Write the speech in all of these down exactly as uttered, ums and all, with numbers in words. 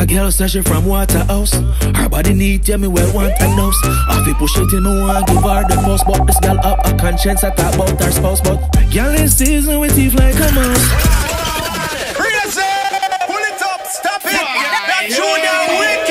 girl say she from Waterhouse. Her body neat, yeah, me well want a nose. I feel push it in me want give her the post. But this girl up a conscience, I talk about her spouse. But girl in season with teeth like a mouse. Crazy! Pull it up, stop it! That Junior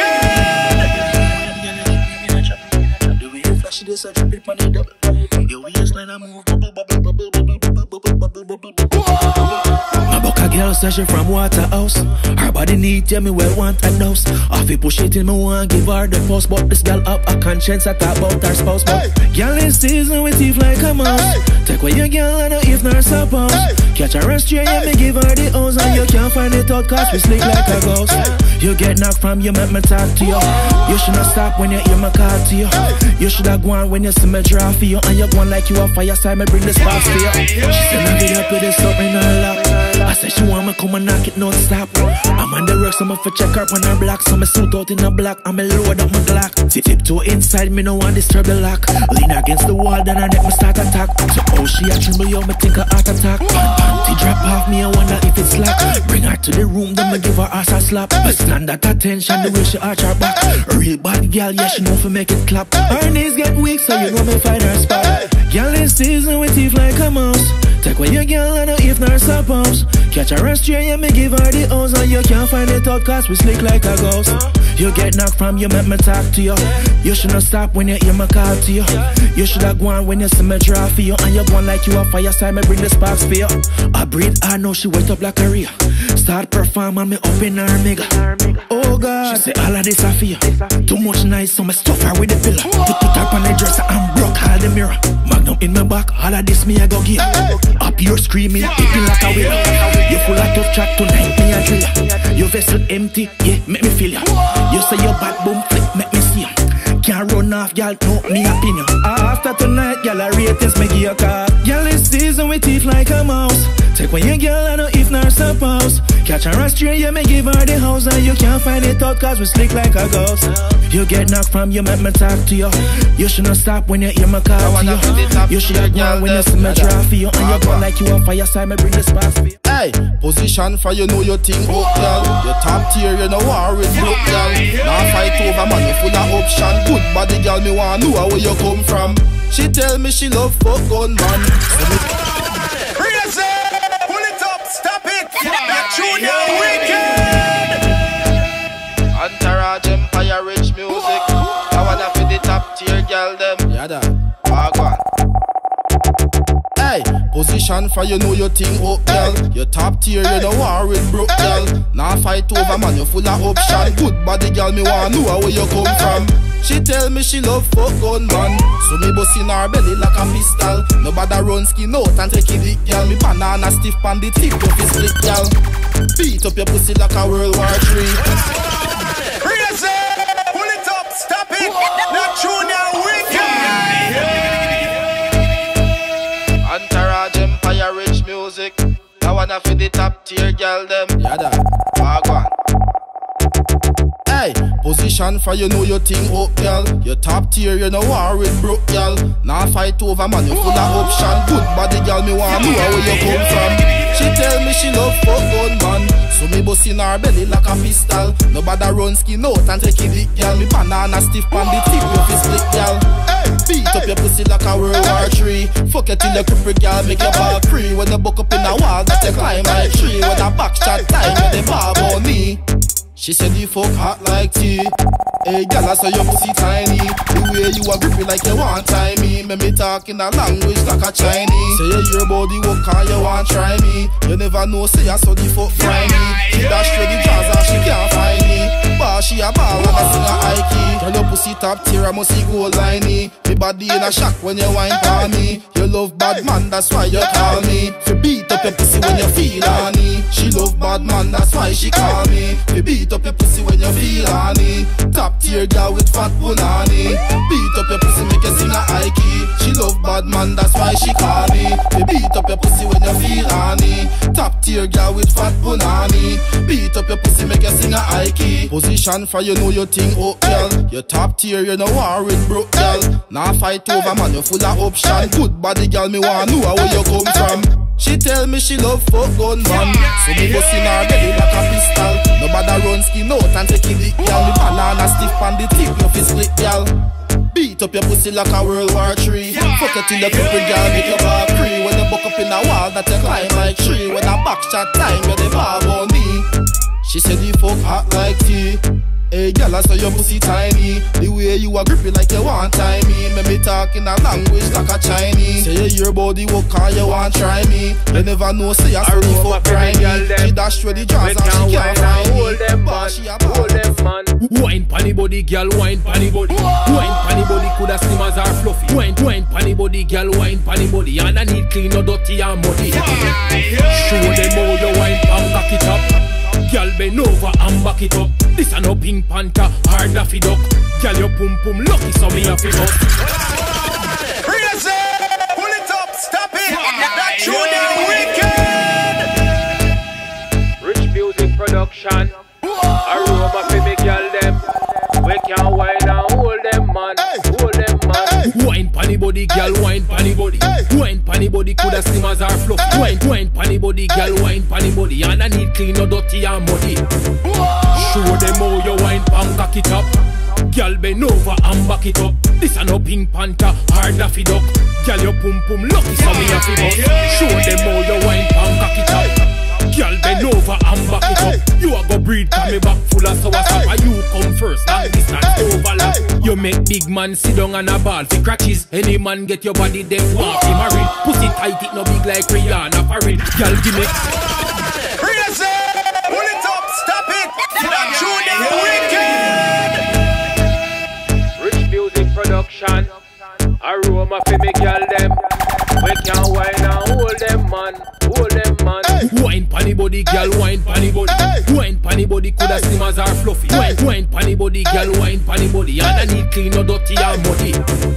wicked! The way you flash this, I drip it on the double. Your waistline I move, bubble, bubble, bubble, bubble, bubble, bubble, bubble, bubble, bubble. My bucka girl say she from Waterhouse. Her body neat, yeah, me well want a nose. I feel push it in me want give her the post. But this girl up a conscience, I talk about her spouse. But girl in season with teeth like a mouse. Hey. Take away your girl and if not suppose. Hey. Catch her and stray, yeah, me give her the O's. And you can't find it out cause we sleep like a ghost. Hey. You get knocked from you, make me talk to you. You should not stop when you hear my call to you. Hey. You should have gone when you see me draw for you. And you gone like you a fire side, me bring the sparks to you. She said I get up with this stuff in her lap. I said she want me come and knock it non-stop. I'm on the rock, so I'm for check her on her block. So me suit out in a black, I'm a load up my Glock. Tip tiptoe inside, me no want disturb the lock. Lean against the wall, then I make me start attack. So oh she a tremble, yo, me think a heart attack. Panty drop off me, I wonder if it's slack. Bring her to the room, then me give her ass a slap. I stand at attention, the way she arch her back. A real bad girl, yeah, she know for make it clap. Her knees get weak, so you know me find her spot. Girl in season with teeth like a mouse. Take away your girl and if not suppose. Catch her and stray, yeah, me give her the O's. And you can't find it out cause we slick like a ghost. You get knocked from you, make me talk to you. You should not stop when you hear my call to you. You should have gone when you see me draw for you. And you gone like you a fire side, me bring the sparks for you. I breathe, I know she wait up like a real. Start performing me up in her mega. Oh God, she say all of this I feel. Too much nice, so me stuff her with the pillow. To put her on the dresser and broke all the mirror. Magnum in my back, all of this me I go give. Up you're screaming, hitting like a wheel. You full of tough chat tonight, me a driller. Your vessel empty, yeah, make me feel ya. You say your back boom flip, make me see ya. Can't run off, y'all know me opinion. After tonight, y'all a rate this, me give you a call. Y'all in season with teeth like a mouse. Take when your girl, I know if not suppose. Catch her and stray, yeah, me give her the house. And you can't find it out cause we slick like a ghost. You get knocked from you, make me talk to you. You should not stop when you hear my call to you. You should have gone when you see me draw for you. And you go like you a fire side, me bring the sparks for you. Hey, position for you know your thing up, girl. You top tier, you know war with broke, girl. Now fight over man, you full of option. Good body, girl, me want know where you come from. She tell me she love fuck gun, man. Crazy! Pull it up, stop it! That Junior wicked! Entourage Empire Richmuziq. I wanna for the top tier, girl, them. Yada. Ah, go on. Hey, position for you know your thing up, girl. You top tier, you know war with broke, girl. Now fight over man, you full of option. Good body, girl, me want know where you come from. She tell me she love fuck gun, man. So me bust in her belly like a pistol. Nobody run skin out and take it, girl. Me banana stiff pan the tip of his split, girl. Beat up your pussy like a World War Three. Crazy! Pull it up, stop it! That Junior wicked! Entourage Empire Richmuziq. I wanna for the top tier, girl, them. Yada. Ah, go on. Hey, position for you know your thing up, girl. You top tier, you know war with broke, girl. Now fight over man, you full of option. Good body, girl, me want know where you come from. She tell me she love fuck gun, man. So me bust in her belly like a pistol. Nobody run skin out and take it, girl. Me banana stiff pan the tip of his split, girl. Beat up your pussy like a World War Three. Fuck it till you cripple, girl, make your ball free. When you buck up in a wall, that you climb my tree. When a back shot time, when the ball on me. She said the fuck hot like tea. Hey girl, I saw your pussy tiny. The way you a grip it like you want tie me. Make me talk in a language like a Chinese. Say you hear about the work and you want try me. You never know, say I saw the fuck fry me. Keep that straight the jaws and she can't find me. Bar she a ball and I sing a high key. Girl your pussy top tier, I must see gold liney. Me body in a shock when you whine for me. You love bad man, that's why you call me. Fi beat up your pussy when you feel honey. She love bad man, that's why she call me. Fi beat up your pussy when you feel honey. Top tier girl with fat punani. Beat up your pussy make you sing a high key. She love bad man, that's why she call me. Fi beat up your pussy when you feel honey. Top tier girl with fat punani. Beat up your pussy make you sing a high key. Position for you know your thing up, girl. You top tier, you know war with broke, girl. Now fight over man, you full of option. Good body girl, me want know where you come from. She tell me she love fuck gun man. So me bust in her belly like a pistol. Nobody run skin out and take it, girl. Me banana stiff on the tip, no fi split, girl. Beat up your pussy like a World War Three. Fuck it till you cripple, girl, make your bar free. When you buck up in a wall that you climb like tree. When a back shot time, you the bar on me. She said the fuck hot like tea. Hey girl, I saw your pussy tiny. The way you a grip it like you want time me. Make me talk in a language like a Chinese. Say you hear about the work and you want try me. You never know, say I saw the fuck grimy. She dash through the jaws and she can't find me. Hold them man, hold them man. Wine panny body, girl, wine panny body. Wine panny body, coulda slim as her fluffy. Wine, wine panny body, girl, wine panny body. And I need clean, no dirty and muddy. Show them how you wine and back it up. Girl bend over and back it up. This a no Pink Panther, hard a fi duck. Girl your pum pum lucky, so me a fi bust. Crazy, pull it up, stop it. That tune is wicked. Richmuziq production. Aroma fi me girl them. We can wine and hold them man, hold them man. Wine panny body, girl, wine panny body. Wine panny body, coulda slim as her fluffy. Wine, wine panny body, girl, wine panny body. And I need clean, no dirty and muddy. Show them how you wine and cock it up. Girl bend over and back it up. This a no Pink Panther, hard a fi duck. Girl your pum pum lucky, so me a fi bust. Show them how you wine and cock it up. Girl bend over and back it up. You a go breed, come me back full of sour sap. And you come first, long distance overlap. You make big man sit down on a ball fi crutches. Any man get your body, them want fi married. Pussy tight, it no big like Rihanna parade. Girl give me Crazy, pull it up, stop it. That tune is wicked. Richmuziq production. Aroma fi me girl them. We can wine and hold them man, hold them man. Wine panny body, girl, wine panny body. Wine panny body, coulda slim as her fluffy. Wine, wine panny body, girl, wine panny body. And I need clean, no dirty and muddy.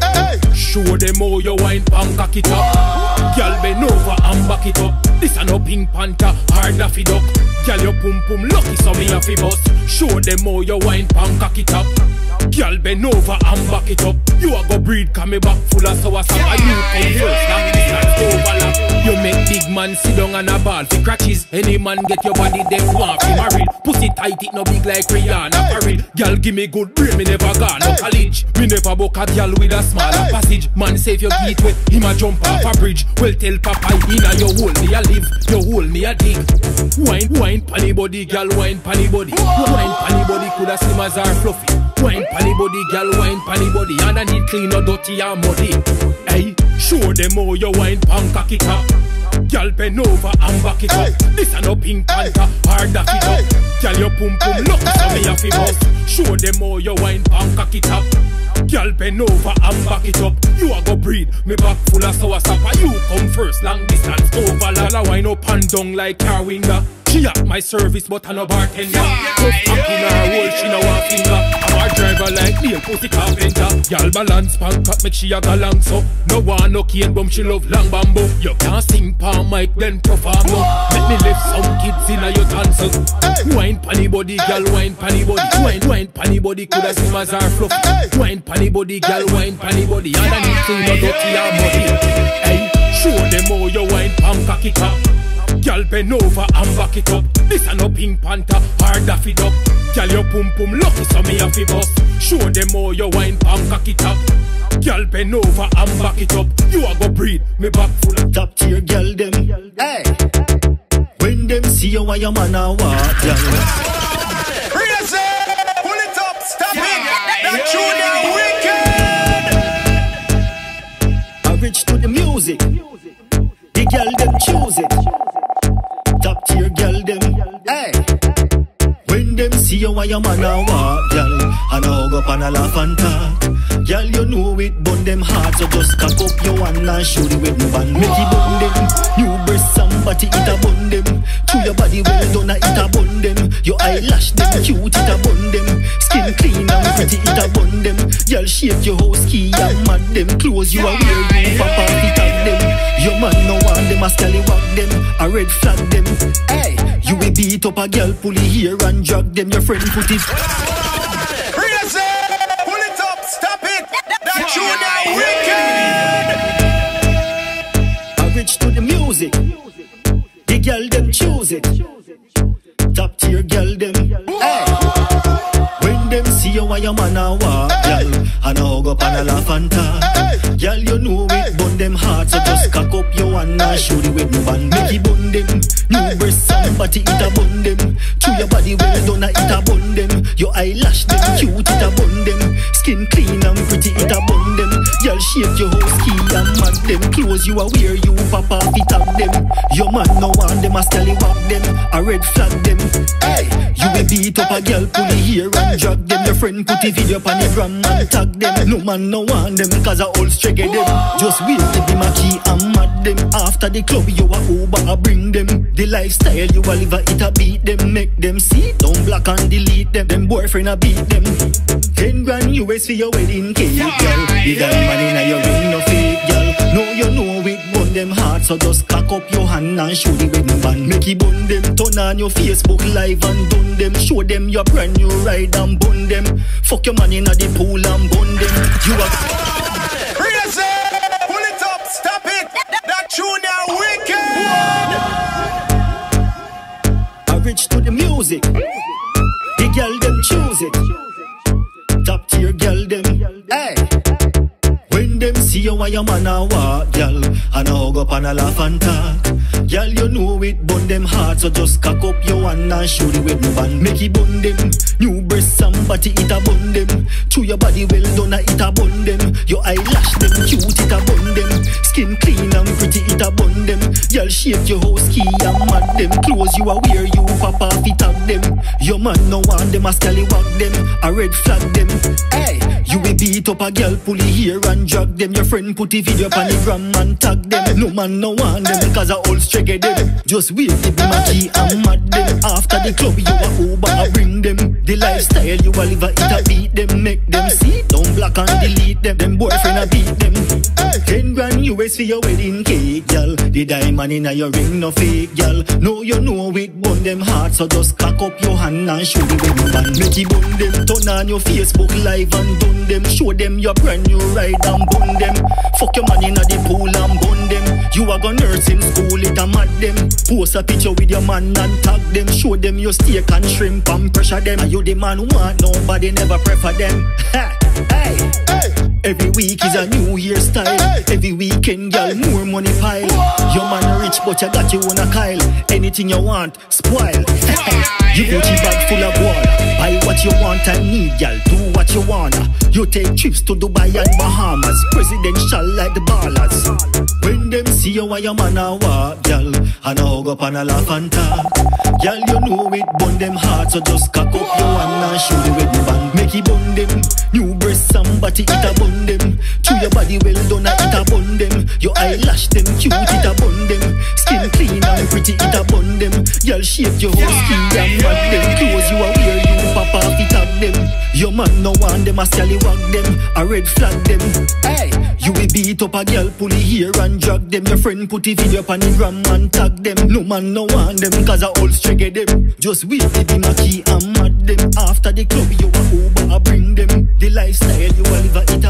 Show them how you wine and cock it up. Girl bend over and back it up. This a no Pink Panther, hard a fi duck. Girl your pum pum lucky, so me a fi bust. Show them how you wine and cock it up. Girl bend over and back it up. You a go breed, come me back full of sour sap. And you come first, long distance overlap. You make big man sit down on a ball fi crutches. Any man get your body, them want fi married. Pussy tight, it no big like Rihanna parade. Girl give me good brain, me never gone no college. Me never book a girl with a smaller passage. Man say if you get wet, him a jump off a bridge. Well tell papa, inna your hole me a live, your hole me a dig. Wine, wine panny body, girl, wine panny body. Wine panny body, coulda slim as her fluffy. Wine panny body, girl, wine panny body. And I need clean, no dirty and muddy. Hey, show them how you wine and cock it up. Girl bend over and back it up. This a no Pink Panther, hard a fi duck. Girl your pum pum lucky, so me a fi bust. Show them how you wine and cock it up. Girl bend over and back it up. You a go breed, me back full of sour sap. And you come first, long distance overlap. I wine up and down like car window. She at my service, but I no bartender. Tough back in her hole, she no one finger. I'm a driver like Neil, pussy carpenter. Y'all balance, pank up, make she a galang so. No one no cane bum, she love long bamboo. You can't sing palm mic, then perform no. Let me lift some kids in a your dances. Wine panny body, girl, wine panny body. Wine, wine panny body, coulda slim as her fluffy. Wine panny body, girl, wine panny body. And I need clean, no dirty and muddy. Hey, show them how you wine, palm cock it up. Girl bend over and back it up. This a no Pink Panther, hard a fi duck. Girl your pum pum lucky, so me a fi bust. Show them how you wine and cock it up. Girl bend over and back it up. You a go breed, me back full of top tier girl them. Hey, when them see you, why your man a walk, girl. Crazy, pull it up, stop it. That tune is wicked. I reach to the music. The girl them choose it. Top tier girl them. Hey, when them see you, why your man a walk, girl. And a hug up and a laugh and talk. Girl, you know it, bun them hard, so just cock up your one and show the way no band. Make it bun them. New breast, somebody it a bun them. To your body well done, it a bun them. Your eyelash them cute, it a bun them. Skin clean and pretty, it a bun them. Girl, shape your house key and mad them. Clothes you a wear, you for party tag them. Your man no want them, a scallywag them, a red flag them. Hey, you will beat up a girl, pull it here and drag them. Your friend put it. Crazy, pull it up, stop it. That tune is wicked. I reach to the music. girl them choose it. Top tier girl them. Hey. When them see you while your man a walk, girl, and a hug up and a laugh and talk. Girl, you know it, bun them hard, so just cock up your one and show the way move and make it bun them. New breast somebody it a bun them. Chew your body well done, it a bun them. Your eyelash them cute, it a bun them. Skin clean and pretty, it a bun them. Girl, shake your whole ski and mad them. Clothes you a wear, you pop off it up them. Your man no want them, a scallywag them, a red flag them. Hey, you will beat up a girl, pull it here and drag them. Your friend put a video on your gram and tag them. No man no want them, cause a old strike them. Just wait till them a key and mad them. After the club you a Uber a bring them. The lifestyle you a live a it a beat them. Make them see, don't block and delete them. Them boyfriend a beat them. Ten grand U S for your wedding cake, girl. You got money now your ring no fake, girl. No you know it bun them hard, so just cock up your hand and show the wedding band. Make it bun them, turn on your Facebook live and done them. Show them your brand new ride and bun them. Fuck your money in the pool and bun them. You a Crazy! Pull it up, stop it! That tune now wicked! I reach to the music. The girl them choose it. Top tier girl them. Hey. When them see you while your man a walk, girl, and a hug up and a laugh and talk. Girl, you know it, bun them hard, so just cock up your one and show the way move and make it bun them. New breast somebody it a bun them. Chew your body well done, it a bun them. Your eyelash them cute, it a bun them. Skin clean and pretty, it a bun them. Girl, shake your whole ski and mad them. Clothes you a wear, you pop off it up them. Your man no want them, a scallywag them, a red flag them. Hey, you will beat up a girl, pull it here and drag them. Your friend put a video on the gram and tag them. No man no want them, cause a old strike them. Just wait till them a key and mad them. After the club you a Uber a bring them. The lifestyle you a live a it a beat them. Make them see, don't block and delete them. Them boyfriend a beat them. Ten grand U S for your wedding cake, girl. The diamond in your ring no fake, girl. No you know it bun them hard, so just cock up your hand and show the wedding band. Make it bun them, turn on your Facebook live and done them. Show them your brand new ride and bun them. Fuck your money in the pool and bun them. You a go nursing school, it a mad them. Post a picture with your man and tag them. Show them your steak and shrimp and pressure them. And you the man who want nobody never prefer them. Hey, hey. Every week is a new year style. Every weekend, girl, more money pile. Your man rich, but you got you on a Kyle. Anything you want, spoil. You Gucci bag full of gold. Buy what you want and need, girl. Do what you wanna. You take trips to Dubai and Bahamas. Presidential like the ballers. When them see you while your man a walk, girl, and a hug up and a laugh and talk. Girl, you know it bun them hard, so just cock up your one and show the wedding band. Make it bun them. New breast somebody it a bun them. Chew your body well done, it a bun them. Your eyelash them cute, it a bun them. Skin clean and pretty, it a bun them. Girl, shape your whole skin and mad them. Clothes you a wear, you pop off it up them. Your man no want them, a scallywag them, a red flag them. Hey, you will beat up a girl, pull it here and drag them. Your friend put a video on the gram and tag them. No man no want them, cause a old strike them. Just wait till them a key and mad them. After the club you a Uber a bring them. The lifestyle you a live a it